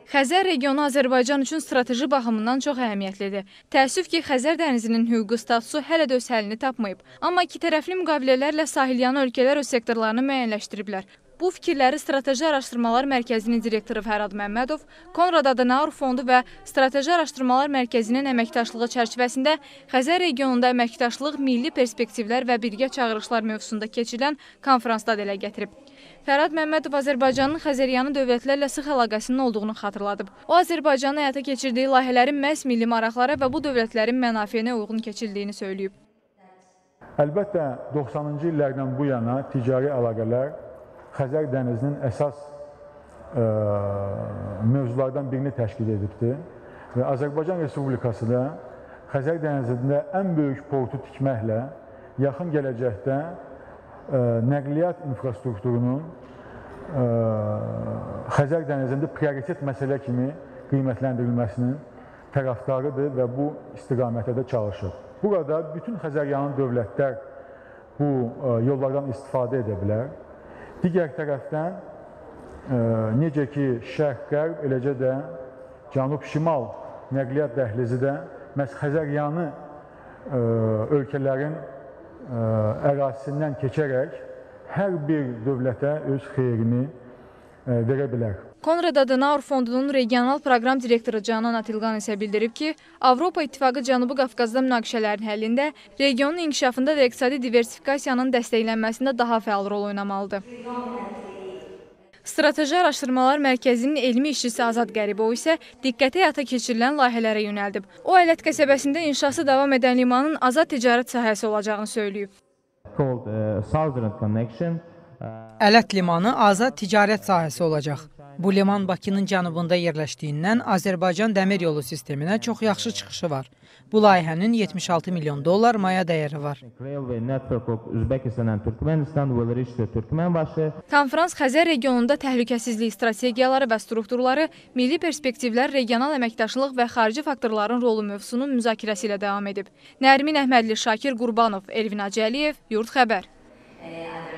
Xəzər regionu Azərbaycan üçün strateji baxımından çox əhəmiyyətlidir. Təəssüf ki, Xəzər dənizinin hüquqi statusu hələ də öz həllini tapmayıb. Amma ikitərəfli müqavilələrlə sahilyanı ölkələr öz sektorlarını müəyyənləşdiriblər. Bu fikirləri Strateji Araşdırmalar Mərkəzinin direktoru Fərhad Məmmədov, Konrad Adenauer Fondu və Strateji Araşdırmalar Mərkəzinin əməkdaşlığı çərçivəsində Xəzər regionunda əməkdaşlıq, milli perspektivlər və birgə çağırışlar mövzusunda keçirilən konferansda dilə gətirib. Fərhad Məmmədov Azərbaycanın Xəzəryanı dövlətlərlə sıx əlaqəsinin olduğunu xatırladıb. O, Azərbaycanın həyata keçirdiyi layihələrin məhz milli maraqlara və bu dövlətlərin mənafeyinə uyğun keçildiyini söyləyib. Əlbəttə, 90-cı illərdən bu yana ticari əlaqələr Xəzər dənizinin əsas mövzulardan birini təşkil edibdir və Azərbaycan Respublikası da Xəzər dənizində ən böyük portu tikməklə yaxın gələcəkdə nəqliyyat infrastrukturunun Xəzər dənizində prioritet məsələ kimi qiymətləndirilməsinin tərəfdarıdır və bu istiqamətdə də çalışır. Burada bütün Xəzəryanı dövlətlər bu yollardan istifadə edə bilər. Digər tərəfdən, necə ki, şərq-qərb, eləcə də cənub-şimal nəqliyyat dəhlizi də məhz Xəzəryanı ölkələrin ərazisindən keçərək hər bir dövlətə öz xeyrini verə bilər. Konrad Adenauer Fondunun regional proqram direktoru Canan Atilqan isə bildirib ki, Avropa İttifaqı Cənubi Qafqazda münaqişələrin həllində, regionun inkişafında və iqtisadi diversifikasiyanın dəstəklənməsində daha fəal rol oynamalıdır. Strateji Araşdırmalar Mərkəzinin elmi işçisi Azad Qəribov isə diqqəti həyata keçirilən layihələrə yönəldib. O, Ələt qəsəbəsində inşası davam edən limanın azad ticarət sahəsi olacağını söyləyib. Ələt limanı azad ticarət sahəsi olacaq. Bu liman Bakının cənubunda yerləşdiyindən Azərbaycan dəmir yolu sisteminə çox yaxşı çıxışı var. Bu layihənin 76 milyon dollar maya dəyəri var. Konferans Xəzər regionunda təhlükəsizlik strategiyaları və strukturları, milli perspektivlər, regional əməkdaşlıq və xarici faktorların rolu mövzusunun müzakirəsi ilə davam edib. Nərmin Əhmədli, Şakir Qurbanov, Elvin Hacıəliyev, Yurd Xəbər.